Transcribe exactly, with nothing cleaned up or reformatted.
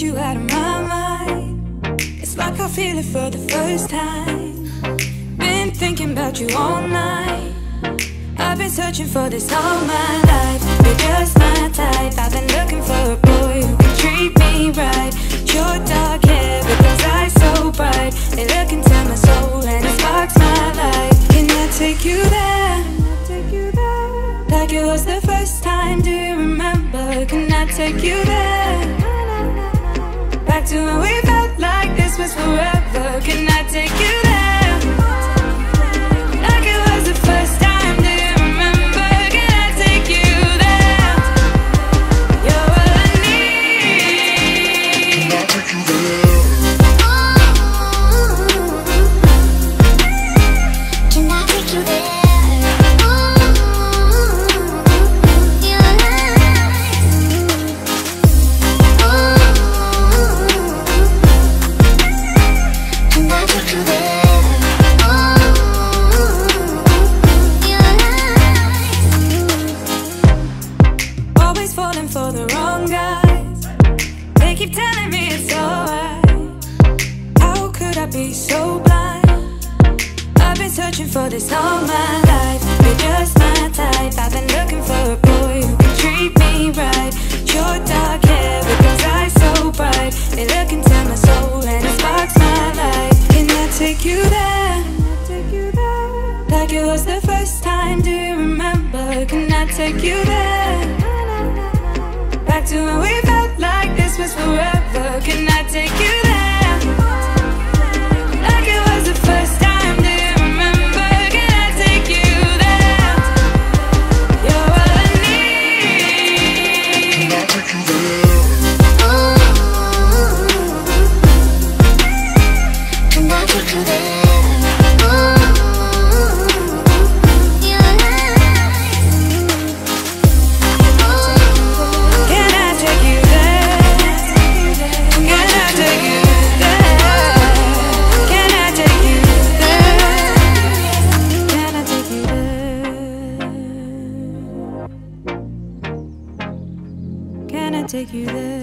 you out of my mind. It's like I feel it for the first time. Been thinking about you all night. I've been searching for this all my life. You're just my type. I've been looking for a boy who can treat me right. Your dark hair with those eyes so bright, they look into my soul and it sparks my life. Can I take you there? Like it was the first time, do you remember? Can I take you there? Back to when we felt like this was forever. Can I take you there? Like it was the first time, do you remember? Can I take you there? You're all I need. Can I take you there? Can I take you there? Keep telling me it's alright. How could I be so blind? I've been searching for this all my life. You're just my type. I've been looking for a boy who can treat me right. Your dark hair with those eyes so bright, they look into my soul and it sparks my life. Can I take you there? Like it was the first time, do you remember? Can I take you there? Back to when we felt like this was forever. Can I take you there? Like it was the first time, do you remember? Can I take you there? You're all I need. Can I take you there? Can I take you there? Take you there.